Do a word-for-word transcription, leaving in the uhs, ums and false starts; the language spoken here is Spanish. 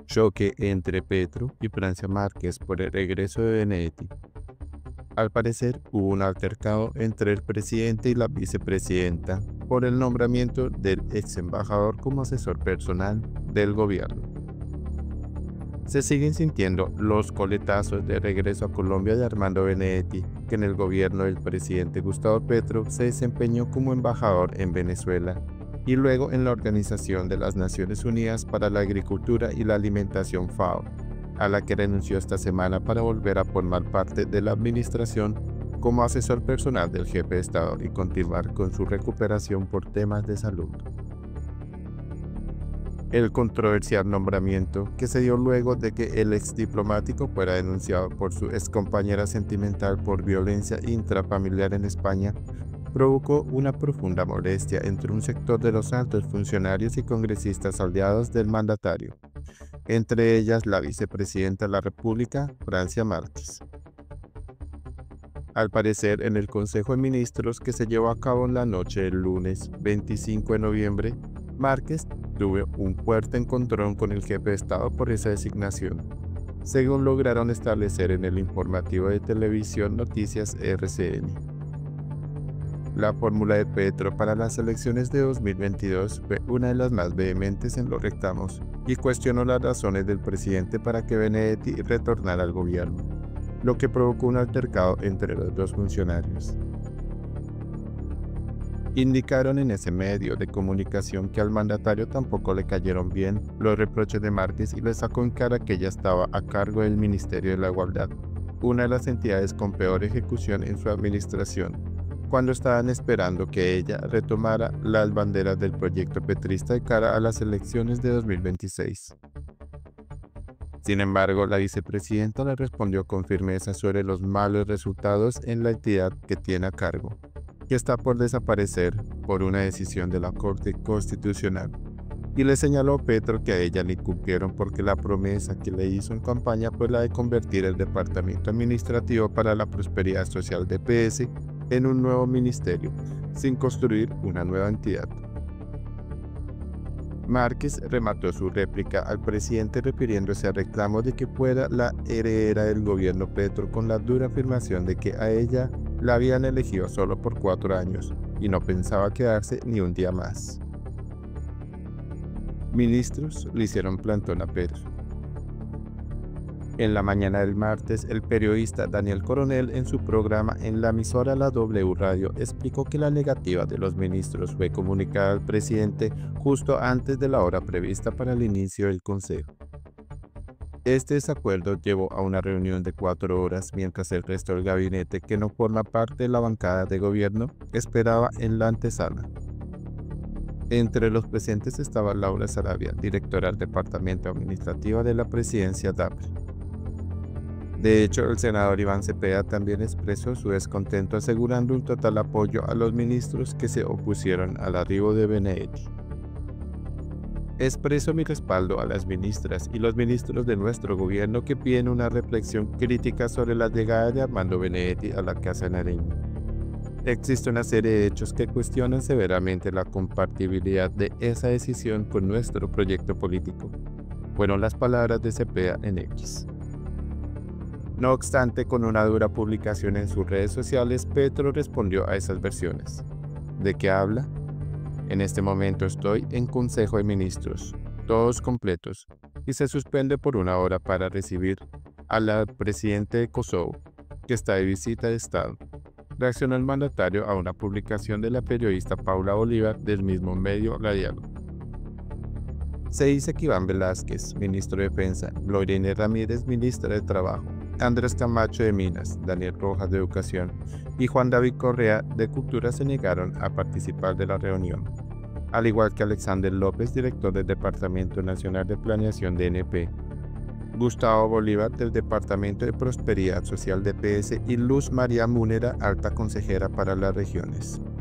Choque entre Petro y Francia Márquez por el regreso de Benedetti. Al parecer, hubo un altercado entre el presidente y la vicepresidenta por el nombramiento del ex embajador como asesor personal del gobierno. Se siguen sintiendo los coletazos de regreso a Colombia de Armando Benedetti, que en el gobierno del presidente Gustavo Petro se desempeñó como embajador en Venezuela y luego en la Organización de las Naciones Unidas para la Agricultura y la Alimentación FAO, a la que renunció esta semana para volver a formar parte de la administración como asesor personal del jefe de Estado y continuar con su recuperación por temas de salud. El controversial nombramiento, que se dio luego de que el ex diplomático fuera denunciado por su excompañera sentimental por violencia intrafamiliar en España, provocó una profunda molestia entre un sector de los altos funcionarios y congresistas aliados del mandatario, entre ellas la vicepresidenta de la República, Francia Márquez. Al parecer, en el Consejo de Ministros que se llevó a cabo en la noche del lunes veinticinco de noviembre, Márquez tuvo un fuerte encontrón con el jefe de Estado por esa designación, según lograron establecer en el informativo de televisión Noticias R C N. La fórmula de Petro para las elecciones de dos mil veintidós fue una de las más vehementes en los reclamos y cuestionó las razones del presidente para que Benedetti retornara al gobierno, lo que provocó un altercado entre los dos funcionarios. Indicaron en ese medio de comunicación que al mandatario tampoco le cayeron bien los reproches de Márquez y le sacó en cara que ella estaba a cargo del Ministerio de la Igualdad, una de las entidades con peor ejecución en su administración, cuando estaban esperando que ella retomara las banderas del proyecto petrista de cara a las elecciones de dos mil veintiséis. Sin embargo, la vicepresidenta le respondió con firmeza sobre los malos resultados en la entidad que tiene a cargo, que está por desaparecer por una decisión de la Corte Constitucional, y le señaló a Petro que a ella le incumplieron porque la promesa que le hizo en campaña fue la de convertir el Departamento Administrativo para la Prosperidad Social de P S en un nuevo ministerio, sin construir una nueva entidad. Márquez remató su réplica al presidente refiriéndose al reclamo de que fuera la heredera del gobierno Petro con la dura afirmación de que a ella la habían elegido solo por cuatro años y no pensaba quedarse ni un día más. Ministros le hicieron plantón a Petro. En la mañana del martes, el periodista Daniel Coronel, en su programa en la emisora La W Radio, explicó que la negativa de los ministros fue comunicada al presidente justo antes de la hora prevista para el inicio del Consejo. Este desacuerdo llevó a una reunión de cuatro horas mientras el resto del gabinete, que no forma parte de la bancada de gobierno, esperaba en la antesala. Entre los presentes estaba Laura Sarabia, directora del Departamento Administrativo de la Presidencia D A P R. De hecho, el senador Iván Cepeda también expresó su descontento asegurando un total apoyo a los ministros que se opusieron al arribo de Benedetti. Expreso mi respaldo a las ministras y los ministros de nuestro gobierno que piden una reflexión crítica sobre la llegada de Armando Benedetti a la Casa de Nariño. Existe una serie de hechos que cuestionan severamente la compatibilidad de esa decisión con nuestro proyecto político, fueron las palabras de Cepeda en X. No obstante, con una dura publicación en sus redes sociales, Petro respondió a esas versiones. ¿De qué habla? En este momento estoy en Consejo de Ministros, todos completos, y se suspende por una hora para recibir al presidente de Kosovo, que está de visita de Estado. Reaccionó el mandatario a una publicación de la periodista Paula Bolívar del mismo medio La Diálogo. Se dice que Iván Velázquez, ministro de Defensa, Gloria Inés Ramírez, ministra de Trabajo, Andrés Camacho de Minas, Daniel Rojas de Educación y Juan David Correa de Cultura se negaron a participar de la reunión, al igual que Alexander López, director del Departamento Nacional de Planeación de N P, Gustavo Bolívar del Departamento de Prosperidad Social de P S y Luz María Múnera, alta consejera para las regiones.